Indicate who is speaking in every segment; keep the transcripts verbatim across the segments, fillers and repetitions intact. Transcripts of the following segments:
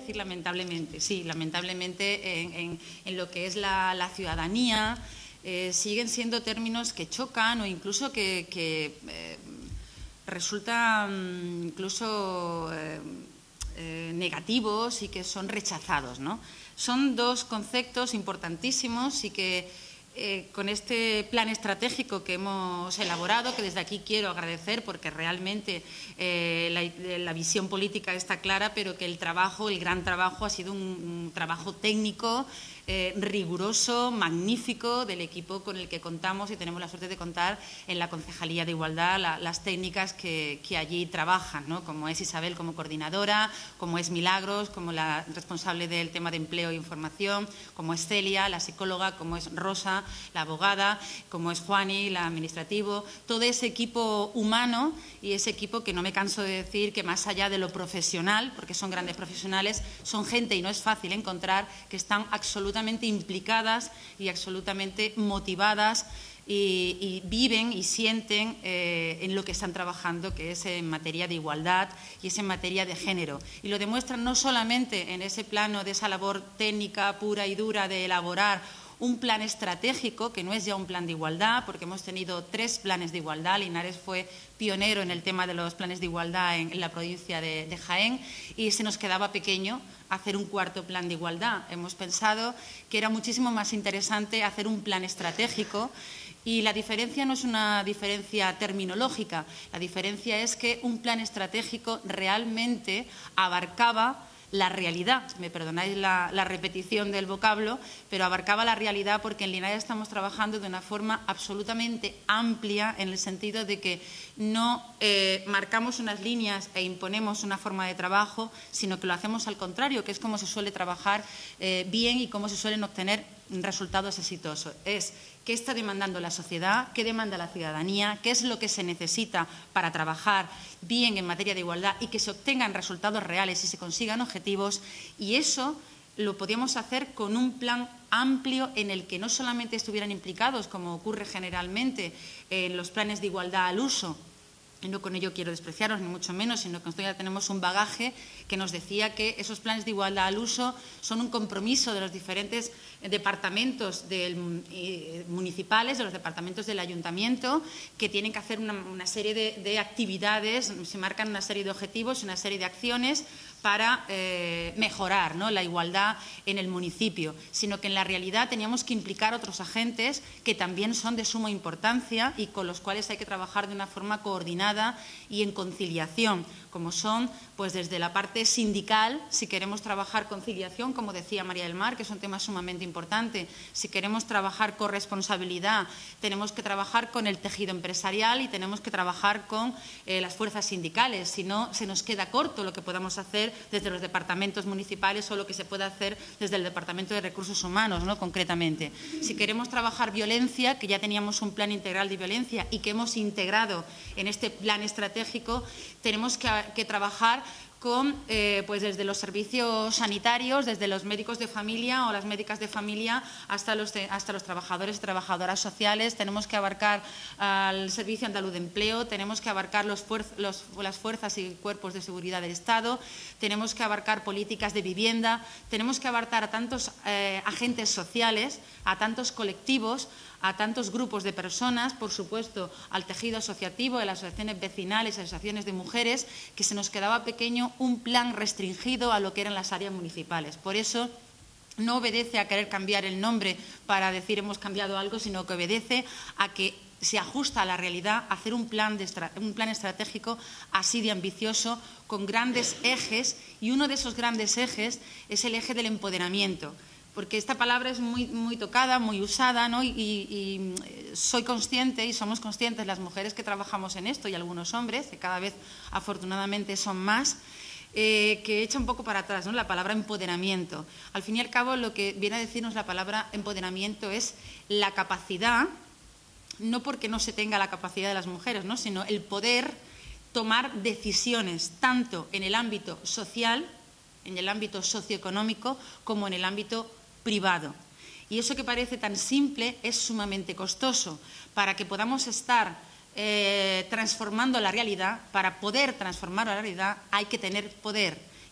Speaker 1: decir lamentablemente, sí, lamentablemente en, en, en lo que es la, la ciudadanía eh, siguen siendo términos que chocan o incluso que, que eh, resultan incluso eh, eh, negativos y que son rechazados, ¿no? Son dos conceptos importantísimos y que eh, con este plan estratégico que hemos elaborado, que desde aquí quiero agradecer porque realmente eh, la, la visión política está clara, pero que el trabajo, el gran trabajo ha sido un, un trabajo técnico, Eh, riguroso, magnífico del equipo con el que contamos y tenemos la suerte de contar en la Concejalía de Igualdad la, las técnicas que, que allí trabajan, ¿no? Como es Isabel como coordinadora, como es Milagros, como la responsable del tema de empleo e información, como es Celia, la psicóloga, como es Rosa, la abogada, como es Juani, la administrativo, todo ese equipo humano y ese equipo que no me canso de decir que más allá de lo profesional, porque son grandes profesionales, son gente, y no es fácil encontrar, que están absolutamente absolutamente implicadas y absolutamente motivadas y, y viven y sienten eh, en lo que están trabajando, que es en materia de igualdad y es en materia de género. Y lo demuestran no solamente en ese plano de esa labor técnica pura y dura de elaborar un plan estratégico, que no es ya un plan de igualdad, porque hemos tenido tres planes de igualdad. Linares fue pionero en el tema de los planes de igualdad en, en la provincia de, de Jaén y se nos quedaba pequeño hacer un cuarto plan de igualdad. Hemos pensado que era muchísimo más interesante hacer un plan estratégico y la diferencia no es una diferencia terminológica, la diferencia es que un plan estratégico realmente abarcaba la realidad, me perdonáis la, la repetición del vocablo, pero abarcaba la realidad porque en Linares estamos trabajando de una forma absolutamente amplia en el sentido de que no eh, marcamos unas líneas e imponemos una forma de trabajo, sino que lo hacemos al contrario, que es como se suele trabajar eh, bien y cómo se suelen obtener resultados exitosos. Es qué está demandando la sociedad, qué demanda la ciudadanía, qué es lo que se necesita para trabajar bien en materia de igualdad y que se obtengan resultados reales y se consigan objetivos, y eso lo podíamos hacer con un plan amplio en el que no solamente estuvieran implicados, como ocurre generalmente en los planes de igualdad al uso, y no con ello quiero despreciaros ni mucho menos, sino que nosotros ya tenemos un bagaje que nos decía que esos planes de igualdad al uso son un compromiso de los diferentes departamentos del, eh, municipales, de los departamentos del ayuntamiento, que tienen que hacer una, una serie de, de actividades, se marcan una serie de objetivos, una serie de acciones para eh, mejorar, ¿no?, la igualdad en el municipio, sino que en la realidad teníamos que implicar otros agentes que también son de suma importancia y con los cuales hay que trabajar de una forma coordinada y en conciliación, como son pues desde la parte sindical, si queremos trabajar conciliación, como decía María del Mar, que es un tema sumamente importante, si queremos trabajar corresponsabilidad, tenemos que trabajar con el tejido empresarial y tenemos que trabajar con eh, las fuerzas sindicales, si no se nos queda corto lo que podamos hacer desde los departamentos municipales o lo que se puede hacer desde el Departamento de Recursos Humanos, ¿no?, concretamente. Si queremos trabajar violencia, que ya teníamos un plan integral de violencia y que hemos integrado en este plan estratégico, tenemos que, que trabajar con, eh, pues desde los servicios sanitarios, desde los médicos de familia o las médicas de familia hasta los, hasta los trabajadores y trabajadoras sociales. Tenemos que abarcar al Servicio Andaluz de Empleo, tenemos que abarcar los fuer los, las fuerzas y cuerpos de seguridad del Estado, tenemos que abarcar políticas de vivienda, tenemos que abarcar a tantos eh, agentes sociales, a tantos colectivos, a tantos grupos de personas, por supuesto, al tejido asociativo, a las asociaciones vecinales, a las asociaciones de mujeres, que se nos quedaba pequeño un plan restringido a lo que eran las áreas municipales. Por eso no obedece a querer cambiar el nombre para decir hemos cambiado algo, sino que obedece a que se ajusta a la realidad hacer un plan, de un plan estratégico así de ambicioso, con grandes ejes, y uno de esos grandes ejes es el eje del empoderamiento. Porque esta palabra es muy, muy tocada, muy usada, ¿no? y, y, y soy consciente y somos conscientes las mujeres que trabajamos en esto y algunos hombres, que cada vez afortunadamente son más, eh, que echa un poco para atrás, ¿no?, la palabra empoderamiento. Al fin y al cabo, lo que viene a decirnos la palabra empoderamiento es la capacidad, no porque no se tenga la capacidad de las mujeres, ¿no?, sino el poder tomar decisiones tanto en el ámbito social, en el ámbito socioeconómico, como en el ámbito privado. Y eso que parece tan simple es sumamente costoso. Para que podamos estar eh, transformando la realidad, para poder transformar la realidad hay que tener poder.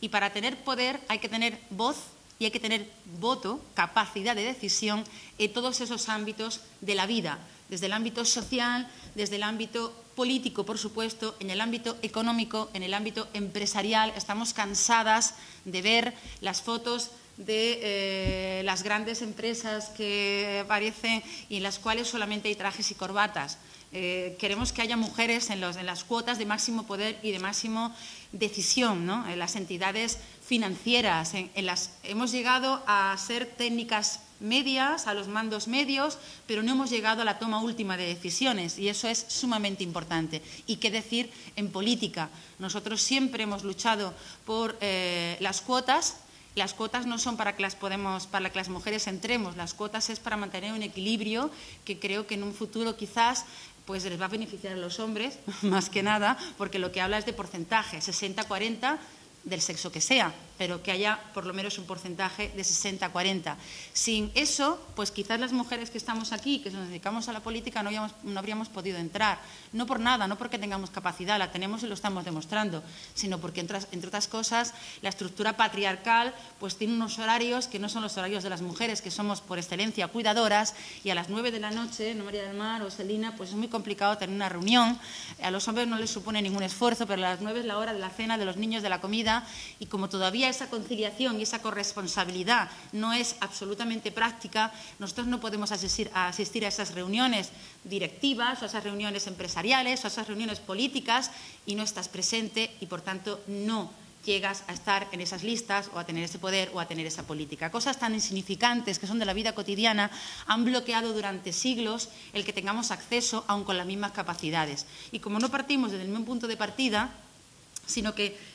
Speaker 1: Y para tener poder hay que tener voz y hay que tener voto, capacidad de decisión en todos esos ámbitos de la vida, desde el ámbito social, desde el ámbito político, por supuesto, en el ámbito económico, en el ámbito empresarial. Estamos cansadas de ver las fotos de eh, las grandes empresas que aparecen y en las cuales solamente hay trajes y corbatas. Eh, queremos que haya mujeres en, los, en las cuotas de máximo poder y de máximo decisión, ¿no? En las entidades financieras. En, en las, hemos llegado a ser técnicas medias, a los mandos medios, pero no hemos llegado a la toma última de decisiones y eso es sumamente importante. Y qué decir en política. Nosotros siempre hemos luchado por eh, las cuotas. Las cuotas no son para que las, podemos, para que las mujeres entremos, las cuotas es para mantener un equilibrio que creo que en un futuro quizás pues les va a beneficiar a los hombres, más que nada, porque lo que habla es de porcentaje, sesenta cuarenta del sexo que sea, pero que haya por lo menos un porcentaje de sesenta cuarenta. Sin eso, pues quizás las mujeres que estamos aquí, que nos dedicamos a la política, no, habíamos, no habríamos podido entrar. No por nada, no porque tengamos capacidad, la tenemos y lo estamos demostrando, sino porque, entre, entre otras cosas, la estructura patriarcal pues tiene unos horarios que no son los horarios de las mujeres, que somos por excelencia cuidadoras, y a las nueve de la noche, ¿no, María del Mar o Selina? Pues es muy complicado tener una reunión. A los hombres no les supone ningún esfuerzo, pero a las nueve es la hora de la cena, de los niños, de la comida, y como todavía esa conciliación y esa corresponsabilidad no es absolutamente práctica, nosotros no podemos asistir a, asistir a esas reuniones directivas o a esas reuniones empresariales o a esas reuniones políticas y no estás presente y, por tanto, no llegas a estar en esas listas o a tener ese poder o a tener esa política. Cosas tan insignificantes que son de la vida cotidiana han bloqueado durante siglos el que tengamos acceso aun con las mismas capacidades. Y como no partimos desde el mismo punto de partida, sino que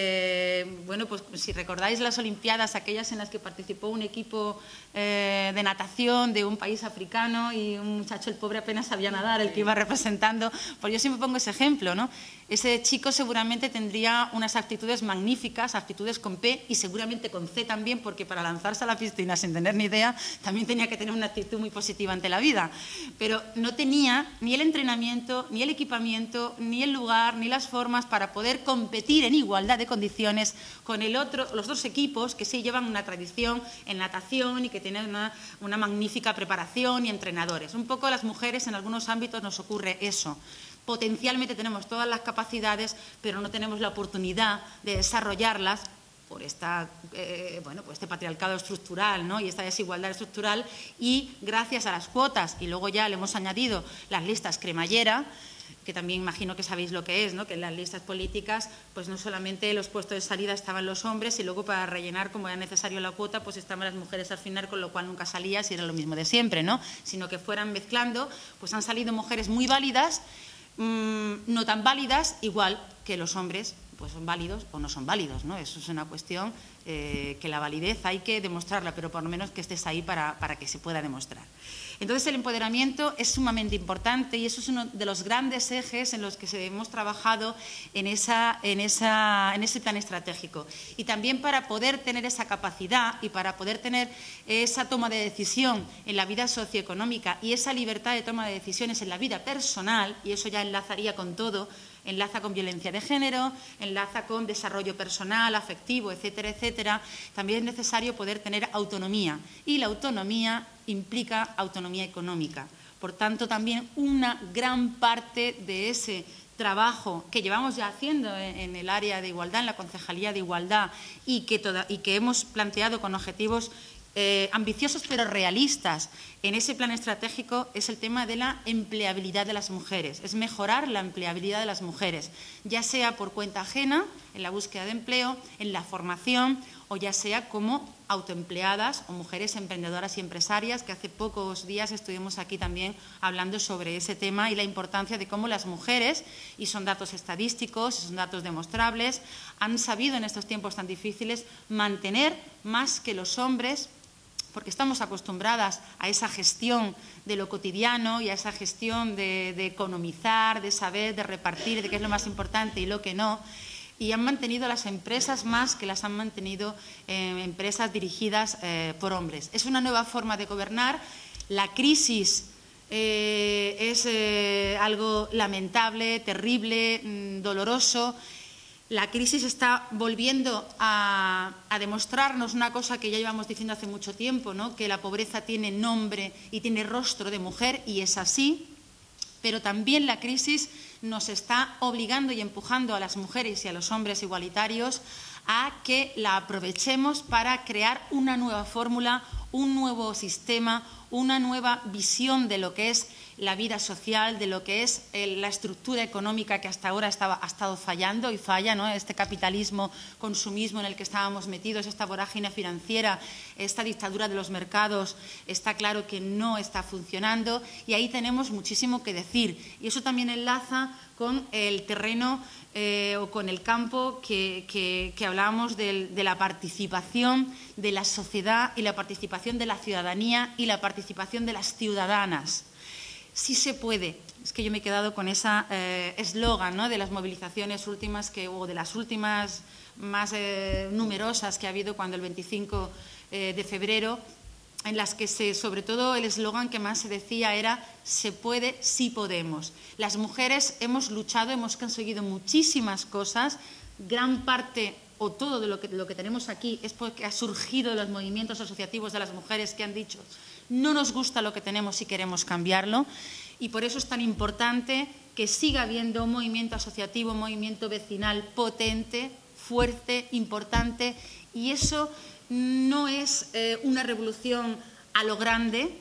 Speaker 1: Eh, bueno, pues si recordáis las Olimpiadas, aquellas en las que participó un equipo eh, de natación de un país africano y un muchacho, el pobre, apenas sabía nadar, el que iba representando, pues yo siempre pongo ese ejemplo, ¿no? Ese chico seguramente tendría unas actitudes magníficas, actitudes con P y seguramente con C también, porque para lanzarse a la piscina sin tener ni idea también tenía que tener una actitud muy positiva ante la vida, pero no tenía ni el entrenamiento, ni el equipamiento, ni el lugar, ni las formas para poder competir en igualdad de condiciones con el otro, los dos equipos que sí llevan una tradición en natación y que tienen una, una magnífica preparación y entrenadores. Un poco a las mujeres en algunos ámbitos nos ocurre eso. Potencialmente tenemos todas las capacidades, pero no tenemos la oportunidad de desarrollarlas por esta, eh, bueno, pues este patriarcado estructural, ¿no? Y esta desigualdad estructural, y gracias a las cuotas, y luego ya le hemos añadido las listas cremallera, que también imagino que sabéis lo que es, ¿no? Que en las listas políticas pues no solamente los puestos de salida estaban los hombres y luego para rellenar, como era necesario la cuota, pues estaban las mujeres al final, con lo cual nunca salías y era lo mismo de siempre, ¿no? Sino que fueran mezclando, pues han salido mujeres muy válidas, mmm, no tan válidas, igual que los hombres, pues son válidos o no son válidos, ¿no? Eso es una cuestión eh, que la validez hay que demostrarla, pero por lo menos que estés ahí para, para que se pueda demostrar. Entonces, el empoderamiento es sumamente importante y eso es uno de los grandes ejes en los que hemos trabajado en, esa, en, esa, en ese plan estratégico. Y también para poder tener esa capacidad y para poder tener esa toma de decisión en la vida socioeconómica y esa libertad de toma de decisiones en la vida personal, y eso ya enlazaría con todo, enlaza con violencia de género, enlaza con desarrollo personal, afectivo, etcétera, etcétera. También es necesario poder tener autonomía y la autonomía implica autonomía económica. Por tanto, también una gran parte de ese trabajo que llevamos ya haciendo en el área de igualdad, en la Concejalía de Igualdad, y que, toda, y que hemos planteado con objetivos Eh, ambiciosos pero realistas en ese plan estratégico, es el tema de la empleabilidad de las mujeres, es mejorar la empleabilidad de las mujeres, ya sea por cuenta ajena, en la búsqueda de empleo, en la formación, o ya sea como autoempleadas o mujeres emprendedoras y empresarias, que hace pocos días estuvimos aquí también hablando sobre ese tema y la importancia de cómo las mujeres, y son datos estadísticos, son datos demostrables, han sabido en estos tiempos tan difíciles mantener más que los hombres, porque estamos acostumbradas a esa gestión de lo cotidiano y a esa gestión de, de economizar, de saber, de repartir, de qué es lo más importante y lo que no, y han mantenido las empresas más que las han mantenido eh, empresas dirigidas eh, por hombres. Es una nueva forma de gobernar. La crisis eh, es eh, algo lamentable, terrible, mmm, doloroso. La crisis está volviendo a, a demostrarnos una cosa que ya llevamos diciendo hace mucho tiempo, ¿no? Que la pobreza tiene nombre y tiene rostro de mujer, y es así, pero también la crisis nos está obligando y empujando a las mujeres y a los hombres igualitarios a que la aprovechemos para crear una nueva fórmula, un nuevo sistema, una nueva visión de lo que es la vida social, de lo que es el, la estructura económica que hasta ahora estaba, ha estado fallando y falla, ¿no? Este capitalismo, consumismo en el que estábamos metidos, esta vorágine financiera, esta dictadura de los mercados, está claro que no está funcionando, y ahí tenemos muchísimo que decir. Y eso también enlaza con el terreno eh, o con el campo que, que, que hablábamos de, de la participación de la sociedad y la participación de la ciudadanía y la participación de las ciudadanas. Sí se puede. Es que yo me he quedado con ese eslogan, eh, ¿no? De las movilizaciones últimas que, o de las últimas más eh, numerosas que ha habido cuando el veinticinco eh, de febrero, en las que se, sobre todo el eslogan que más se decía era «se puede, sí podemos». Las mujeres hemos luchado, hemos conseguido muchísimas cosas, gran parte o todo de lo que, lo que tenemos aquí es porque ha surgido de los movimientos asociativos de las mujeres que han dicho no nos gusta lo que tenemos y queremos cambiarlo, y por eso es tan importante que siga habiendo un movimiento asociativo, un movimiento vecinal potente, fuerte, importante, y eso no es eh, una revolución a lo grande,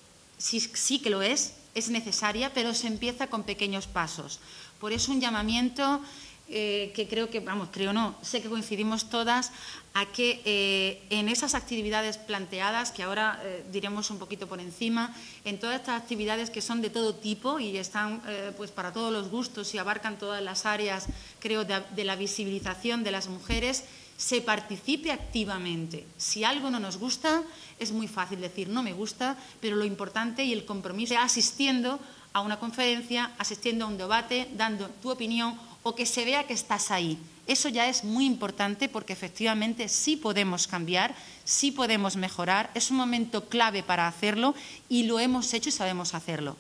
Speaker 1: sí, sí que lo es, es necesaria, pero se empieza con pequeños pasos. Por eso un llamamiento eh, que creo que, vamos, creo no, sé que coincidimos todas, a que eh, en esas actividades planteadas, que ahora eh, diremos un poquito por encima, en todas estas actividades que son de todo tipo y están eh, pues para todos los gustos y abarcan todas las áreas, creo, de, de la visibilización de las mujeres, se participe activamente. Si algo no nos gusta, es muy fácil decir no me gusta, pero lo importante y el compromiso es asistiendo a una conferencia, asistiendo a un debate, dando tu opinión o que se vea que estás ahí. Eso ya es muy importante porque efectivamente sí podemos cambiar, sí podemos mejorar, es un momento clave para hacerlo y lo hemos hecho y sabemos hacerlo.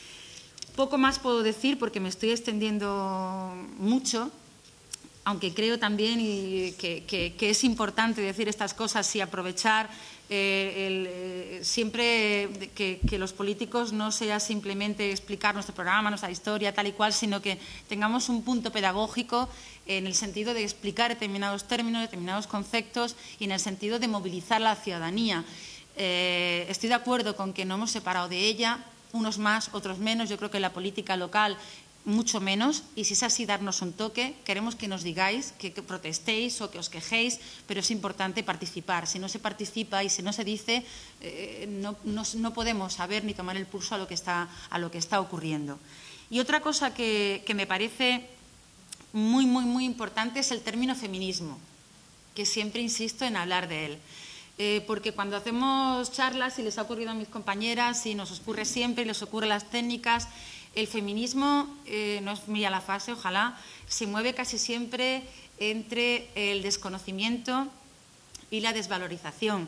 Speaker 1: Poco más puedo decir porque me estoy extendiendo mucho, aunque creo también y que, que, que es importante decir estas cosas y aprovechar eh, el, eh, siempre que, que los políticos no sea simplemente explicar nuestro programa, nuestra historia, tal y cual, sino que tengamos un punto pedagógico en el sentido de explicar determinados términos, determinados conceptos y en el sentido de movilizar a la ciudadanía. Eh, estoy de acuerdo con que no hemos separado de ella, unos más, otros menos. Yo creo que la política local mucho menos, y si es así, darnos un toque. Queremos que nos digáis, que, que protestéis o que os quejéis, pero es importante participar. Si no se participa y si no se dice, eh, no, no, no podemos saber ni tomar el pulso a lo que está, a lo que está ocurriendo. Y otra cosa que, que me parece muy, muy, muy importante es el término feminismo, que siempre insisto en hablar de él. Eh, porque cuando hacemos charlas, y les ha ocurrido a mis compañeras, y nos ocurre siempre, y les ocurre a las técnicas, el feminismo, eh, no es muy a la fase, ojalá, se mueve casi siempre entre el desconocimiento y la desvalorización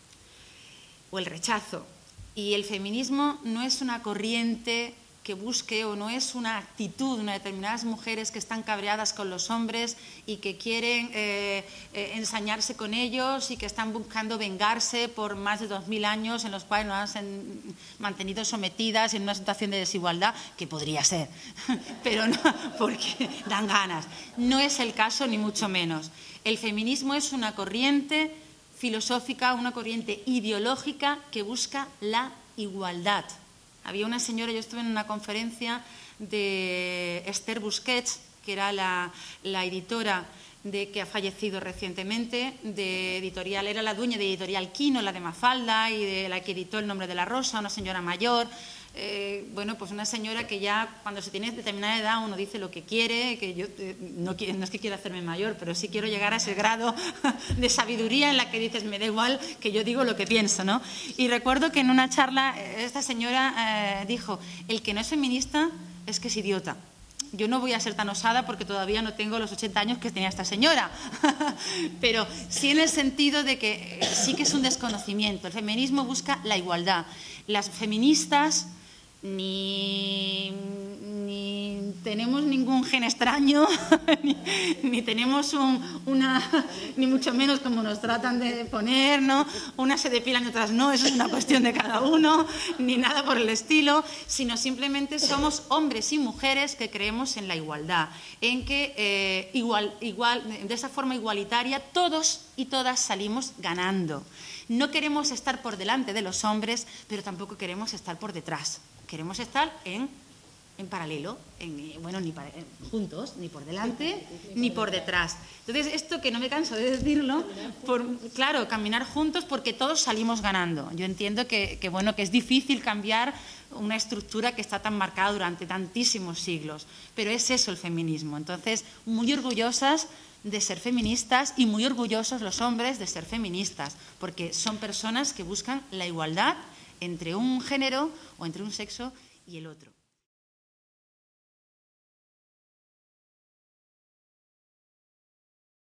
Speaker 1: o el rechazo. Y el feminismo no es una corriente que busque o no es una actitud de unas determinadas mujeres que están cabreadas con los hombres y que quieren eh, eh, ensañarse con ellos y que están buscando vengarse por más de dos mil años en los cuales nos han mantenido sometidas en una situación de desigualdad, que podría ser, pero no, porque dan ganas. No es el caso ni mucho menos. El feminismo es una corriente filosófica, una corriente ideológica que busca la igualdad. Había una señora, yo estuve en una conferencia de Esther Busquets, que era la, la editora de, que ha fallecido recientemente, de editorial, era la dueña de Editorial Quino, la de Mafalda, y de la que editó El nombre de la rosa, una señora mayor. Eh, bueno, pues una señora que ya cuando se tiene determinada edad uno dice lo que quiere, que yo eh, no, no es que quiera hacerme mayor, pero sí quiero llegar a ese grado de sabiduría en la que dices, me da igual que yo digo lo que pienso, ¿no? Y recuerdo que en una charla esta señora eh, dijo, el que no es feminista es que es idiota. Yo no voy a ser tan osada porque todavía no tengo los ochenta años que tenía esta señora, pero sí en el sentido de que sí que es un desconocimiento. El feminismo busca la igualdad. Las feministas ni, ni tenemos ningún gen extraño, ni, ni tenemos un, una, ni mucho menos como nos tratan de poner, ¿no? Unas se depilan y otras no, eso es una cuestión de cada uno, ni nada por el estilo, sino simplemente somos hombres y mujeres que creemos en la igualdad, en que eh, igual, igual, de esa forma igualitaria todos y todas salimos ganando. No queremos estar por delante de los hombres, pero tampoco queremos estar por detrás, queremos estar en en paralelo, en, bueno, ni para, eh, juntos, ni por delante, ni por detrás. Entonces, esto que no me canso de decirlo, por, claro, caminar juntos porque todos salimos ganando. Yo entiendo que, que, bueno, que es difícil cambiar una estructura que está tan marcada durante tantísimos siglos, pero es eso el feminismo. Entonces, muy orgullosas de ser feministas y muy orgullosos los hombres de ser feministas, porque son personas que buscan la igualdad entre un género o entre un sexo y el otro.